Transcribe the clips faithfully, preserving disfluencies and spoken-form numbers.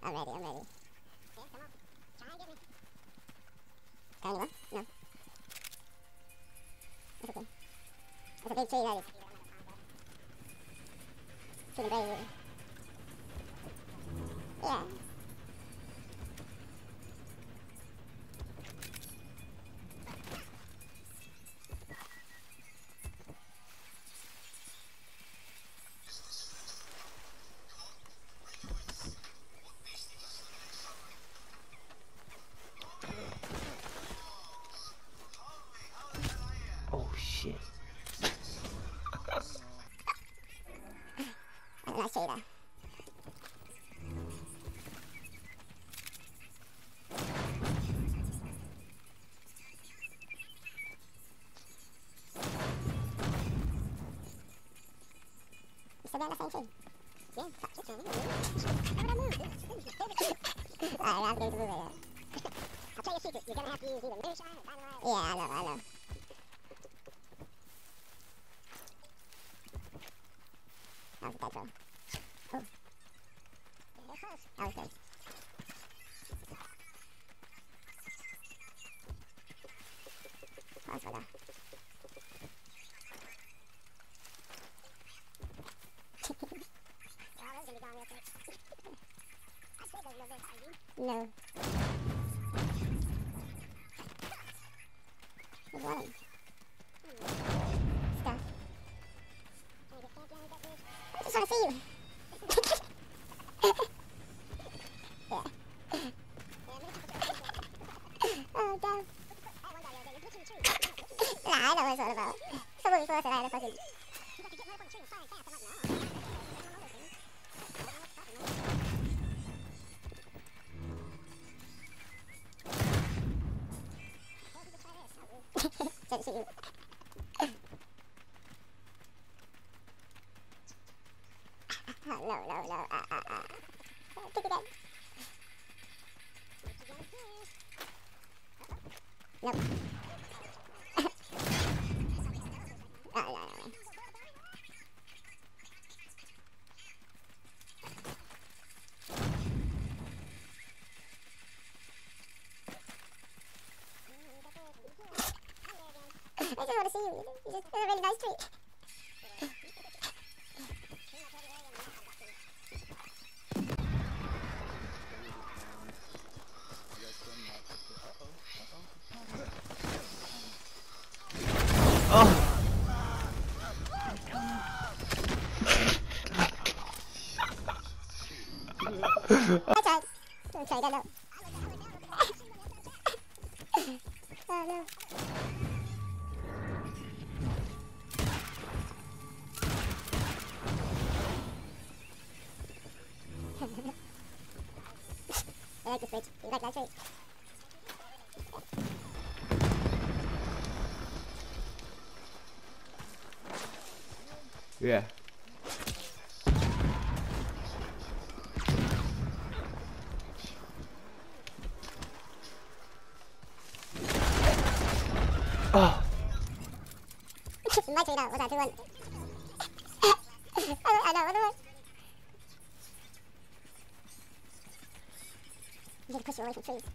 I'm ready, I'm ready. Yeah, come on. Try and get me. Can anyone? No. It's okay. It's a big tree, that is. Feeling very weird. Yeah. Oh shit. That's a nice tree though. You still got the same tree? Yeah, stop switching. How would I move? Alright, I was going to move it up. I'll tell you a secret. You're gonna have to use either moonshine or dynamite. Yeah, I know, I know. That was a dead throw. Oh, Yeah, they're close. that was good. Close for though. Well, those gonna be gone real quick. I said those were very high, dude. No. There's one. Stuff. Can you get campy underneath that bridge? I just want to see you. Yeah. Yeah, maybe keep it there. Oh, damn. That one guy the other day, you're glitching the tree. You're glitching the tree. Nah, I know what it's all about. Someone before said I had a fucking... He's like, you're getting right up on the tree and flying fast. I'm like, no. I don't know those things. I don't know what's stopping me. Well, we could try this. Oh, weird. Said to see you. Ah, no, no, no. Ah, ah, ah. Oh, kick again. What you gonna do? Nope. Ah, no, no, no. I just want to see you. You just, it's a really nice tree. Oh. I tried. I tried, I know. Oh, no. I like this bridge. You like that tree? Yeah. Oh. My tree now. What's that? two one. I know, what do I? You need to push you away from trees.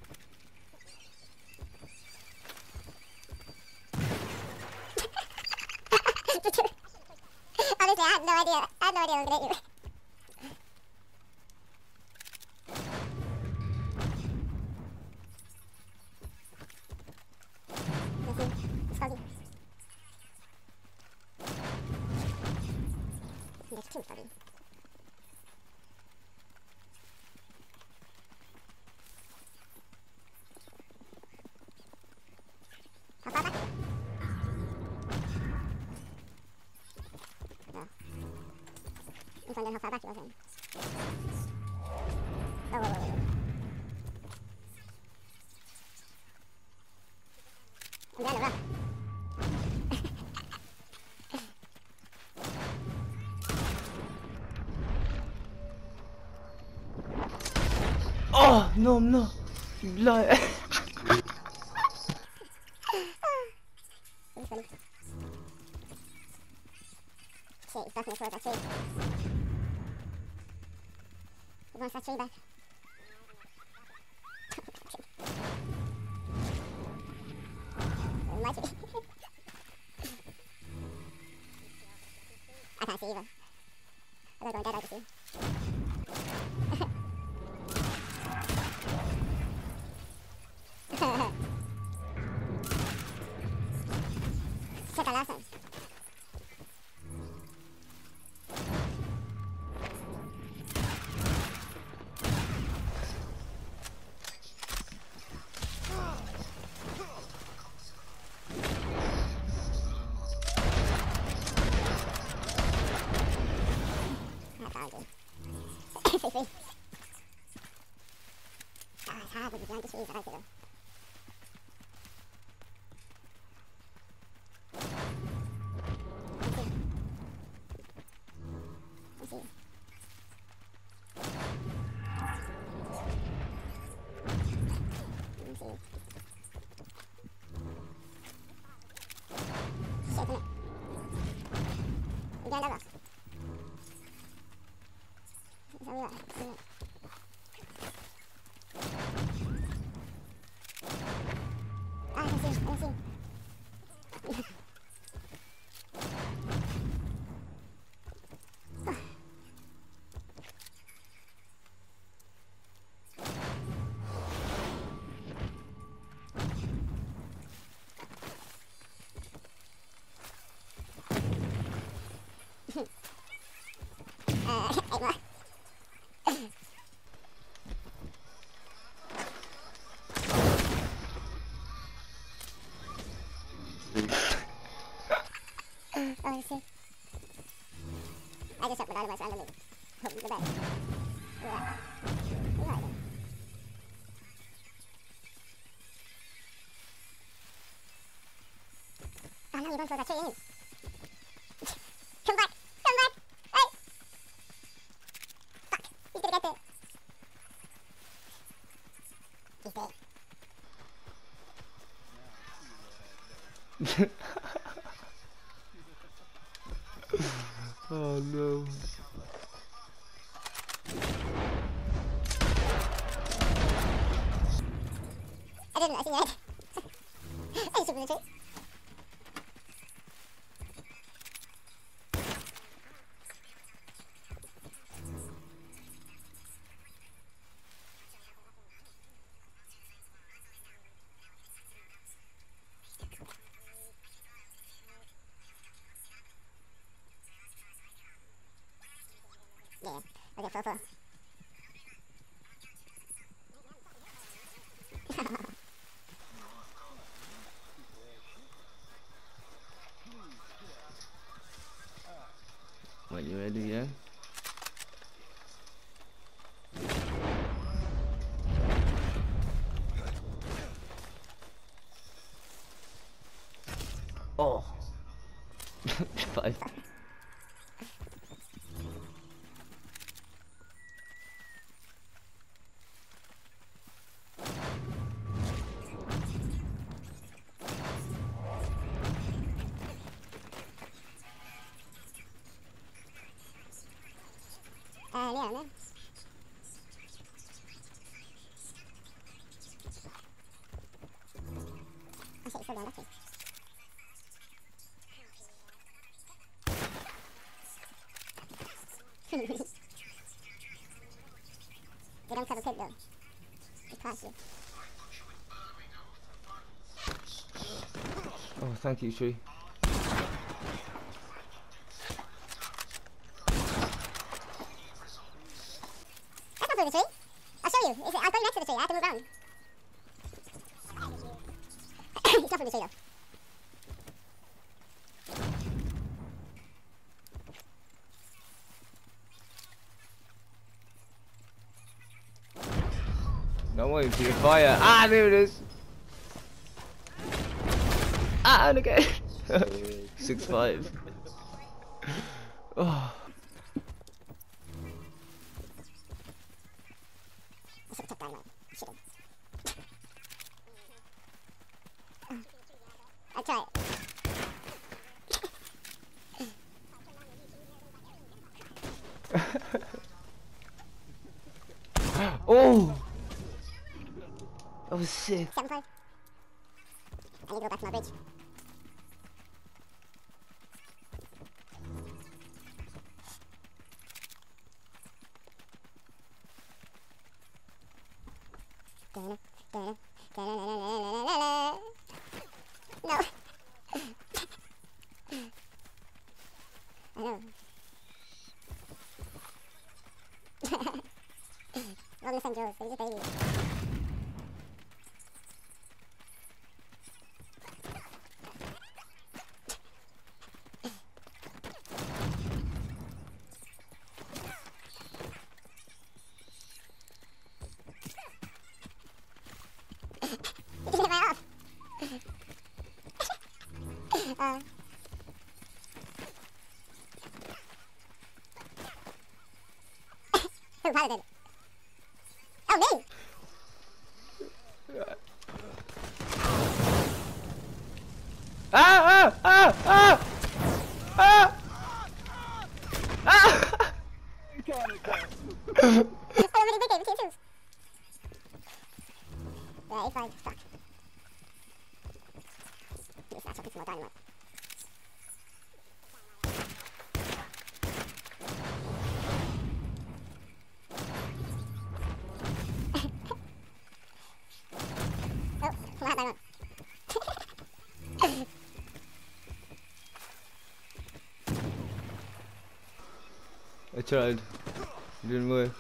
Honestly, I had no idea. I had no idea I was gonna hit you. Let's see. It's fuzzy. It's too fuzzy. How far back? No. I'm wondering how far back you was in. Oh, whoa, whoa, whoa. I'm down the rock. Oh no, no. Blood. It was funny. Shit, he's backing towards that tree. He wants that tree back. can't see either. I'm going dead, I can see. Check that last time. Free, free. Ah, it's hard with the blanket trees, I like it though. Let's see. Let's see. Let's see. Shaking it. You got another. So yeah, so yeah. Ah, I can see, I can see. uh, eight more. Oh, shit. I just shot my dynamite randomly. Hope the best. Look at that. Look at that. Oh no, you don't throw that tree in. Come back! Come back! Hey! Fuck! He's gonna get there. He's dead. Oh no. I didn't, I seen your head. I just took the tree. Yeah, okay, four, four. When you ready, yeah? Oh. Five. Uh, yeah, man. Oh shit, it's still going back to me. They don't cover pit though. They pass you. Oh, thank you, Tree. I can through the tree. I'll show you. It's, I'll go next to the tree. I have to move around. He's not through the tree though. Don't wait for your fire. Ah, there it is. Ah, and again. Six five. Oh. I should have took dynamite. I should have. I'll try it. Oh. That was sick. seven five. I need to go back to my bridge. No. I know. We're on the same drills, so he's a baby. You can hit my off. uh. Who piloted it? Oh, me! Ah! Ah! Ah! Ah! Ah! Ah! Oh, I'm really big game, we can't choose. Yeah, it's fine, fuck. This match, I'll put some more dynamite. Oh, come on, dynamite. I tried. It didn't work.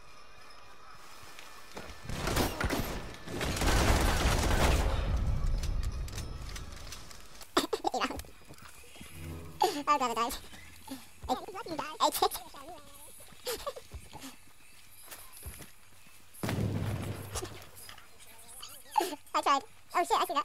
I'd rather die. I, I kicked. I tried. Oh shit, I see that.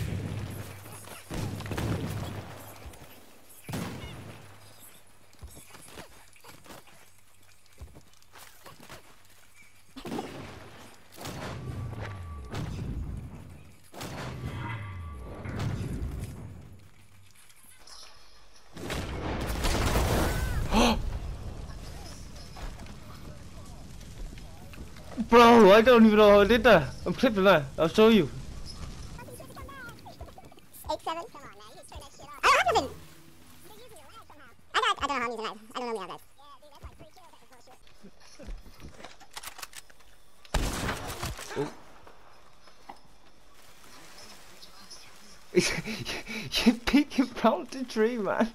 Bro, I don't even know how I did that. I'm clipping that. I'll show you. Eight, seven. Come on, man. You just turn that shit off. I don't have nothing. You're using your lag somehow. I got, I don't know how I'm using that. I don't know me how that. Yeah, dude, that's like three kills. That was bullshit. You peeking round the tree, man.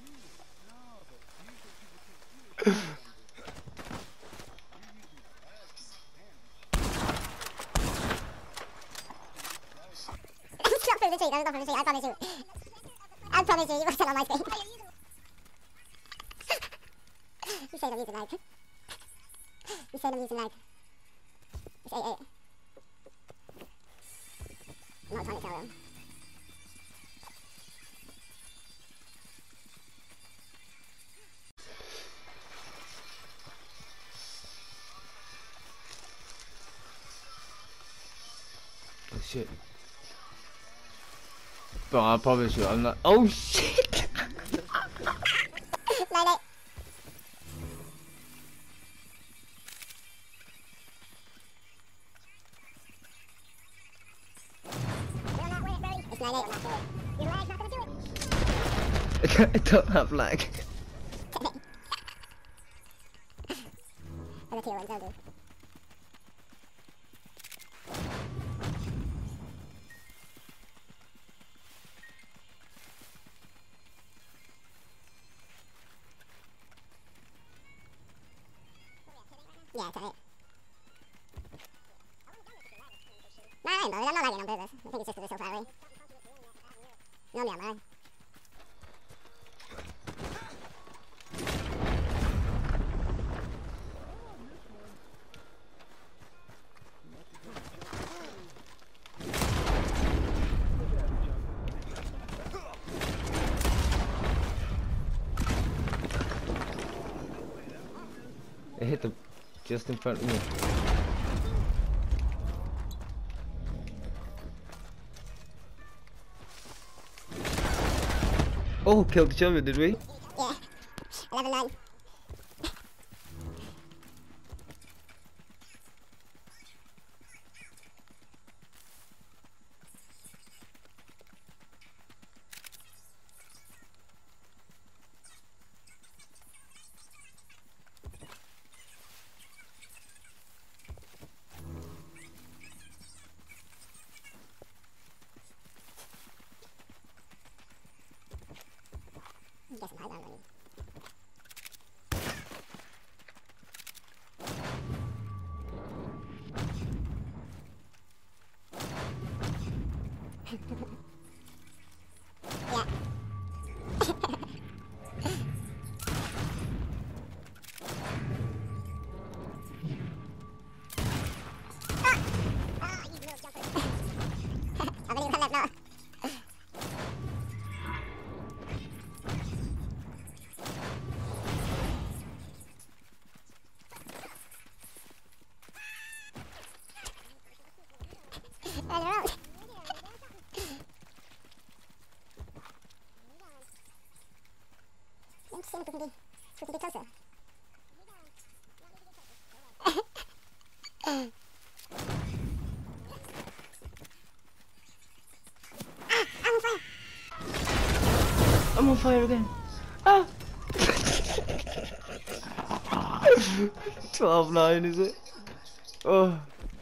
Stop from the tree, don't stop from the tree, I promise you. I promise you, you wasn't on my screen. You said I'm using lag. You said I'm using lag. It's eight eight. I'm not trying to tell them. Oh shit. Bro, I promise you, I'm not. Oh shit! Nine eight. Will not win it, buddy. It's nine eight. Your lag's not gonna do it. I don't have lag. I got two ones, I'll do. Yeah, it's alright. No, I ain't bothered. I'm not lagging on purpose. I think it's just because they're so far away. Normally I'm lag. It hit the just in front of me. Oh, killed each other, did we? Yeah. eleven nine. we can be, we can be closer. I'm on fire again. Ah! twelve nine, is it? Oh.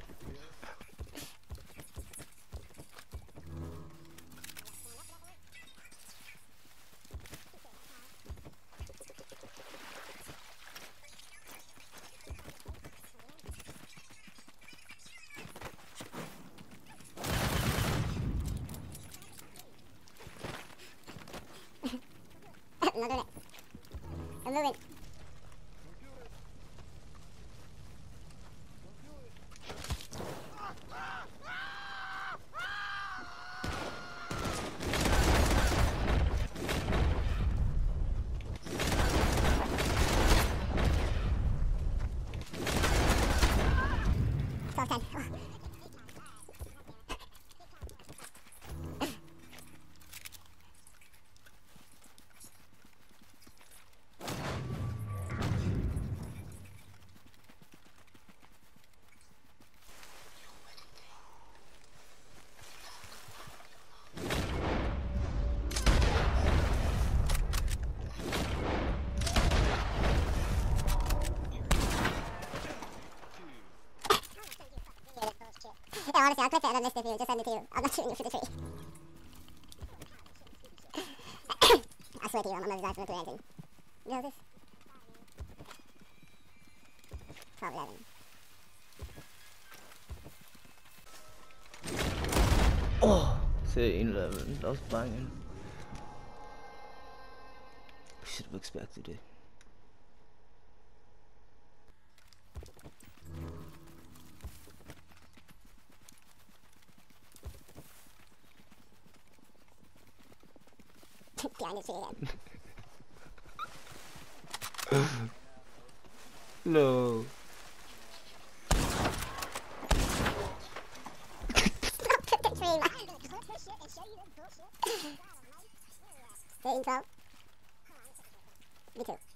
I'm not doing it. I'm moving. twelve ten. Yeah, honestly, I'll clip it and then list it for you. Just send it to you. I'm not shooting you for the tree. I swear to you, I'm not designed for the anything. You know this? twelve eleven. Oh, thirteen eleven. That was banging. Should have expected it. Behind the tree again. No. Stop the tree, man. thirteen twelve. Me too.